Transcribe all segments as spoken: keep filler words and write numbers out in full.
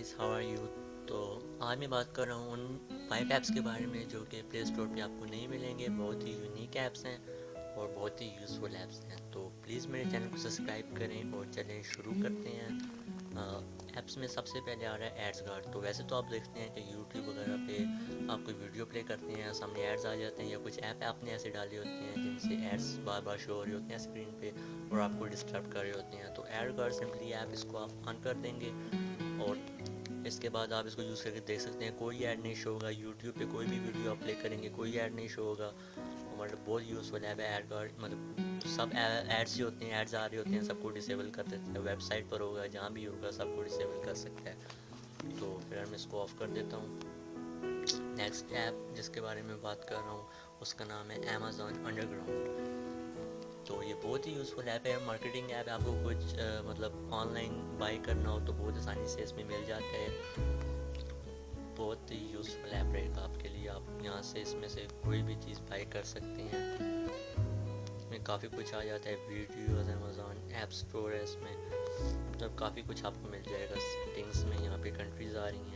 Guys, how are you. तो आज मैं बात कर रहा हूँ उन फाइव ऐप्स के बारे में जो कि प्ले स्टोर पे आपको नहीं मिलेंगे। बहुत ही यूनिक ऐप्स हैं और बहुत ही यूज़फुल ऐप्स हैं। तो प्लीज़ मेरे चैनल को सब्सक्राइब करें और चलें शुरू करते हैं। ऐप्स में सबसे पहले आ रहा है एड्स गार्ड। तो वैसे तो आप देखते हैं कि यूट्यूब वगैरह पे आप कोई वीडियो प्ले करते हैं, सामने एड्स आ जाते हैं, या कुछ ऐप आपने ऐसे डाले होते हैं जिनसे एड्स बार बार शो हो रहे होते हैं स्क्रीन पे और आपको डिस्टर्ब कर रहे होते हैं। तो एड गार्ड सिंपली ऐप इसको आप ऑन कर देंगे और इसके बाद आप इसको यूज़ करके देख सकते हैं। कोई ऐड नहीं शो होगा यूट्यूब पे, कोई भी वीडियो आप प्ले करेंगे कोई ऐड नहीं शो होगा। मतलब बहुत यूज़फुल ऐप है ऐड गार्ड। मतलब सब एड्स ही होते हैं, एड्स आ रहे होते हैं, सबको डिसेबल कर देता है। वेबसाइट पर होगा, जहाँ भी होगा, सबको डिसेबल कर सकता है। तो फिर मैं इसको ऑफ़ कर देता हूँ। नेक्स्ट ऐप जिसके बारे में बात कर रहा हूँ उसका नाम है अमेज़न अंडरग्राउंड। तो ये बहुत ही यूज़फुल ऐप है, मार्केटिंग ऐप है। आपको कुछ आ, मतलब ऑनलाइन बाई करना हो तो बहुत आसानी से इसमें मिल जाता है। बहुत ही यूज़फुल ऐप रहेगा आपके लिए। आप यहाँ से इसमें से कोई भी चीज़ बाई कर सकते हैं। इसमें काफ़ी कुछ आ जाता है, वीडियोस, अमेज़न ऐप स्टोर है इसमें। मतलब काफ़ी कुछ आपको मिल जाएगा। सेटिंग्स में यहाँ पे कंट्रीज़ आ रही हैं,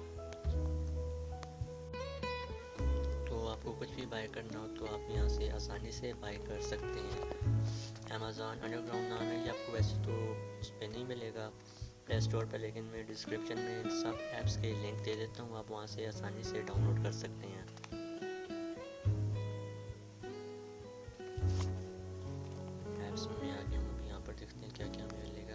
तो आपको कुछ भी बाय करना हो तो आप यहाँ से आसानी से बाय कर सकते हैं। अमेज़न अंडरग्राउंड नाम है ये। आपको वैसे तो उस पर नहीं मिलेगा प्ले स्टोर पर, लेकिन मैं डिस्क्रिप्शन में सब ऐप्स के लिंक दे देता हूँ, आप वहाँ से आसानी से डाउनलोड कर सकते हैं। ऐप्स में आगे हम अभी यहाँ पर देखते हैं क्या क्या मिलेगा।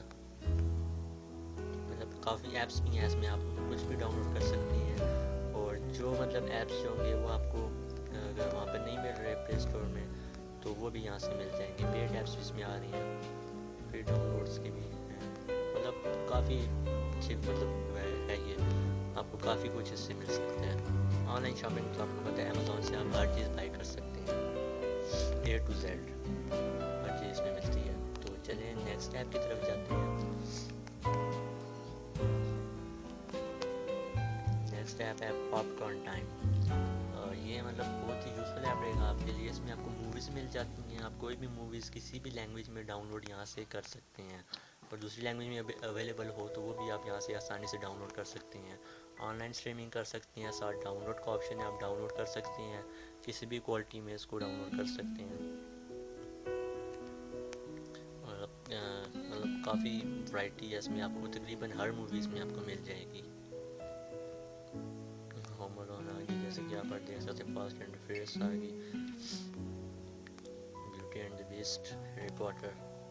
मतलब काफ़ी ऐप्स भी हैं इसमें, आप कुछ भी डाउनलोड कर सकते हैं। और जो मतलब ऐप्स होंगे वो आपको अगर वहाँ पर नहीं मिल रहे प्ले स्टोर में तो वो भी यहाँ से मिल जाएंगे। पेड ऐप्स भी इसमें आ रही हैं, फ्री डाउनलोड्स की भी हैं। मतलब काफ़ी अच्छी मतलब है ये, आपको काफ़ी कुछ इससे मिल सकता है। ऑनलाइन शॉपिंग तो आपको पता है अमेज़ोन से आप हर चीज़ बाई कर सकते हैं, ए टू जेड हर चीज़ इसमें मिलती है। तो चलिए नेक्स्ट ऐप की तरफ जाते हैं। नेक्स्ट ऐप है पॉपकॉर्न टाइम। ये मतलब बहुत ही यूज़फुल ऐप रहेगा आपके लिए। इसमें आपको मूवीज़ मिल जाती हैं, आप कोई भी मूवीज़ किसी भी लैंग्वेज में डाउनलोड यहाँ से कर सकते हैं। और दूसरी लैंग्वेज में अवेलेबल हो तो वो भी आप यहाँ से आसानी से डाउनलोड कर सकते हैं। ऑनलाइन स्ट्रीमिंग कर सकते हैं, साथ डाउनलोड का ऑप्शन है, आप डाउनलोड कर सकते हैं, किसी भी क्वालिटी में इसको डाउनलोड कर सकते हैं। मतलब मतलब काफ़ी वैरायटी है इसमें, आपको तकरीबन हर मूवीज़ में आपको मिल जाएगी। होम अलोन आ गई, जैसे कि यहाँ पर देख सकते हैं, फास्ट एंड फ्यूरियस आ गई, beauty and the beast, Harry Potter.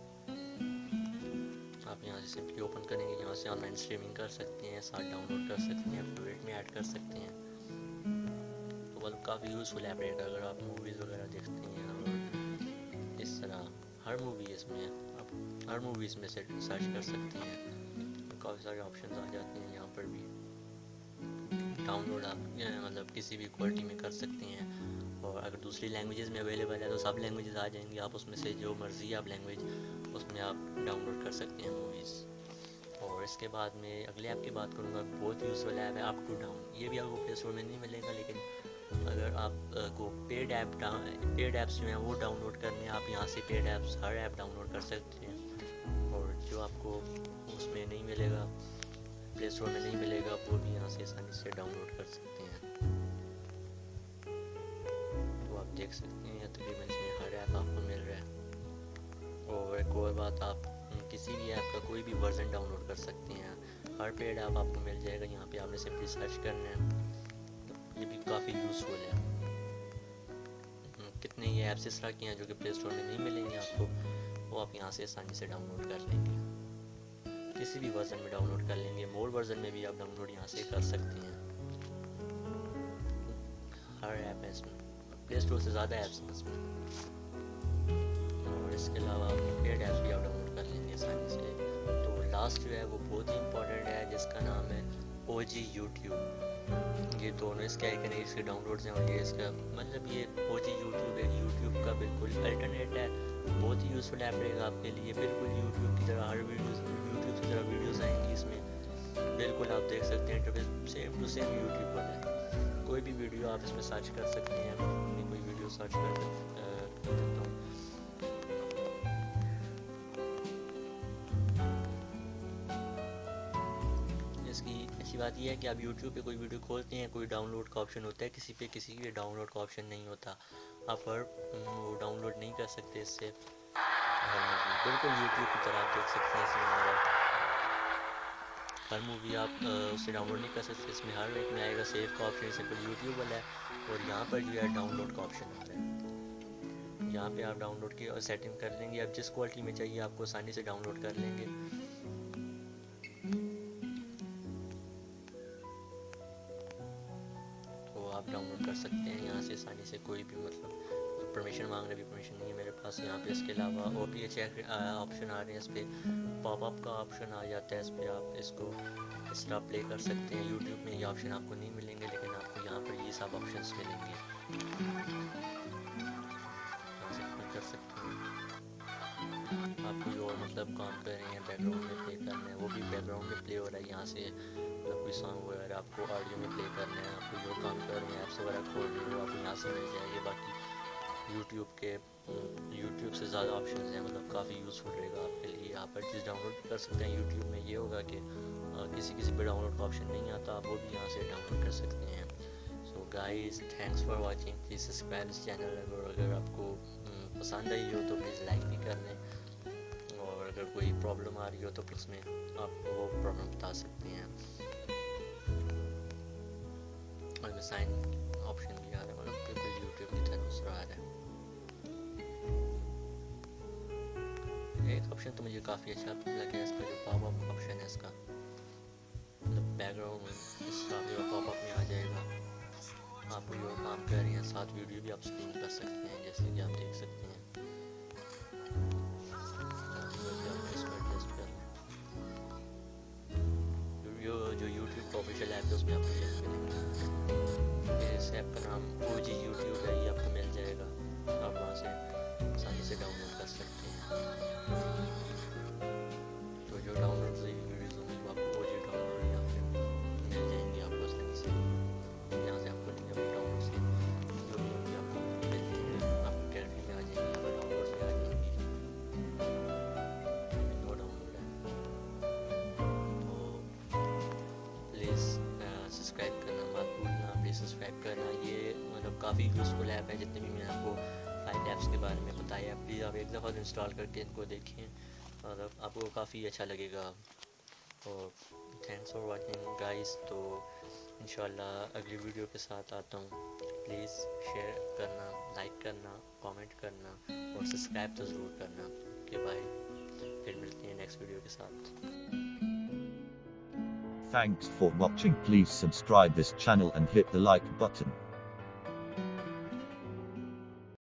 आप यहाँ से सिंपली ओपन करेंगे, यहाँ से ऑनलाइन स्ट्रीमिंग कर सकते हैं, साथ डाउनलोड कर सकते हैं, फेवरेट में ऐड कर सकते हैं। तो मतलब काफ़ी यूज़फुल ऐप रहेगा अगर आप मूवीज़ वगैरह देखते हैं। और इस तरह हर मूवी इसमें आप हर मूवीज़ में से सर्च कर सकते हैं। काफ़ी सारे ऑप्शन आ जाते हैं यहाँ पर भी। डाउनलोड आप मतलब किसी भी क्वालिटी में कर सकते हैं। और अगर दूसरी लैंग्वेजेस में अवेलेबल है तो सब लैंग्वेजेस आ जाएंगी, आप उसमें से जो मर्ज़ी आप लैंग्वेज उसमें आप डाउनलोड कर सकते हैं मूवीज़। और इसके बाद में अगले ऐप की बात करूँगा, बहुत यूज़फुल ऐप है अप टू डाउन। ये भी आपको प्ले स्टोर में नहीं मिलेगा, लेकिन अगर आपको पेड ऐप पेड ऐप्स जो हैं वो डाउनलोड करने, आप यहाँ से पेड ऐप्स हर ऐप डाउनलोड कर सकते हैं। और जो आपको उसमें नहीं मिलेगा, प्ले स्टोर में नहीं मिलेगा, वो भी यहाँ से आसानी से डाउनलोड कर सकते हैं। तो आप देख सकते हैं तकरीबन इसमें हर ऐप आपको मिल रहा है। और एक और बात, आप किसी भी ऐप का कोई भी वर्जन डाउनलोड कर सकते हैं, हर पेड ऐप आपको मिल जाएगा। यहाँ पे आपने सिंपली सर्च करना है। तो ये भी काफ़ी यूज़फुल है। कितने ये ऐप्स इस तरह की हैं जो कि प्ले स्टोर में नहीं मिलेंगे आपको, वो आप यहाँ से आसानी से डाउनलोड कर लेंगे, किसी भी वर्जन में डाउनलोड कर लेंगे। मोर वर्जन में भी आप डाउनलोड यहाँ से कर सकते हैं। हर ऐप है इसमें, प्ले स्टोर से ज़्यादा ऐप्स हैं इसमें। और इसके अलावा पेड ऐप्स भी आप डाउनलोड कर लेंगे आसानी से। तो लास्ट जो है वो बहुत ही इंपॉर्टेंट है, जिसका नाम है ओ जी यूट्यूब। ये दोनों इसके आइकन है, इसके डाउनलोड्स हैं। और ये इसका मतलब ये ओ जी यूट्यूब एक यूट्यूब का बिल्कुल अल्टरनेट है। बहुत ही यूज़फुल ऐप रहेगा आपके लिए, बिल्कुल यूट्यूब की तरह हर वीडियोस यूट्यूब की तरह वीडियोस आएंगी इसमें। बिल्कुल आप देख सकते हैं interface same to same YouTube वाला है। कोई भी वीडियो आप इसमें सर्च कर सकते हैं। मैं कोई वीडियो सर्च कर देता हूँ। इसकी अच्छी बात यह है कि आप यूट्यूब पे कोई वीडियो खोलते हैं, कोई डाउनलोड का ऑप्शन होता है, किसी पे किसी के डाउनलोड का ऑप्शन नहीं होता, आप हर वो डाउनलोड नहीं कर सकते इससे हर मूवी, बिल्कुल यूट्यूब की तरह आप देख सकते हैं। इसमें हमारा हर मूवी आप उससे डाउनलोड नहीं कर सकते, इसमें हर एक में आएगा सेव का ऑप्शन, सिंपल यूट्यूब वाला है। और यहाँ पर जो है डाउनलोड का ऑप्शन आ रहा है, यहाँ पे आप डाउनलोड की और सेटिंग कर लेंगे, आप जिस क्वालिटी में चाहिए आपको आसानी से डाउनलोड कर लेंगे। तो आप डाउनलोड कर सकते हैं यहाँ से आसानी से, कोई भी मतलब परमिशन मांगने भी परमिशन नहीं है मेरे पास यहाँ पे। इसके अलावा और भी अच्छे ऑप्शन आ रहे हैं, इस पर पॉपअप का ऑप्शन आ जाता है, इस पर आप इसको इस तरह प्ले कर सकते हैं। यूट्यूब में ये ऑप्शन आपको नहीं मिलेंगे, लेकिन आपको यहाँ पर ये सब ऑप्शंस मिलेंगे, यहाँ से प्ले कर सकते हैं। आप कोई और मतलब काम कर रहे हैं, बैकग्राउंड में प्ले करना है, वो भी बैकग्राउंड में प्ले हो रहा है यहाँ से। मतलब कोई सॉन्ग वगैरह आपको ऑडियो में प्ले करना है, आप कोई और काम कर रहे हैं, ऐप्स वगैरह खोल रहे हो, आपको यहाँ से मिल जाएंगे। बाकी यूट्यूब के यूट्यूब से ज़्यादा ऑप्शन हैं, मतलब काफ़ी यूज़फुल रहेगा आपके लिए। आप हर चीज़ डाउनलोड कर सकते हैं। यूट्यूब में ये होगा कि आ, किसी किसी पे डाउनलोड का ऑप्शन नहीं आता, आप वो भी यहाँ से डाउनलोड कर सकते हैं। So guys, thanks for watching, please subscribe इस चैनल। और अगर आपको पसंद आई हो तो प्लीज़ लाइक भी कर लें, और अगर कोई प्रॉब्लम आ रही हो तो प्लीज़ में आप वो प्रॉब्लम बता सकते हैं। और साइन ऑप्शन भी आ रहा है, मतलब बिल्कुल यूट्यूब की तरह दूसरा आ रहा है। एक ऑप्शन तो मुझे काफ़ी अच्छा लगा, इसका जो पॉपअप ऑप्शन है, इसका मतलब बैकग्राउंड में इसका पॉपअप में आ जाएगा। आप कोई और काम कर रहे हैं, साथ वीडियो भी आप स्ट्रीम कर सकते हैं, जैसे कि आप देख सकते हैं। जो यूट्यूब का ऑफिशियल ऐप है उसमें आपको लिंक मिलेंगे। इस ऐप का नाम ओ जी यूट्यूब है, ये आपको मिल जाएगा, आप वहाँ से आसानी से डाउनलोड कर सकते हैं। तो जो डाउनलोड से वीडियोज़ होंगी वो आपको ओ जी डाउनलोड यहाँ पे मिल जाएंगी आपको आसानी से। यहाँ से आपको नहीं, अपने डाउनलोड से जो भी होंगी आपको मिल जाएंगे, आपको गैलरी में आ जाएंगी, यहाँ पर डाउनलोड में आ जाएंगी, नो डाउनलोड है। तो प्लीज़ सब्सक्राइब करना मत भूलना, प्लीज़ सब्सक्राइब करना। ये मतलब काफ़ी यूज़फुल ऐप है, जितने भी मैंने आपको फाइव ऐप्स के बारे में बताया, प्लीज़ आप एक दफ़ा इंस्टॉल करके इनको देखें, मतलब आपको काफ़ी अच्छा लगेगा। और थैंक्स फॉर वाचिंग गाइस। तो इंशाल्लाह अगली वीडियो के साथ आता हूँ, प्लीज़ शेयर करना, लाइक करना, कमेंट करना और सब्सक्राइब तो ज़रूर करना। ओके बाय, फिर मिलते हैं नेक्स्ट वीडियो के साथ। Thanks for watching. Please subscribe this channel and hit the like button.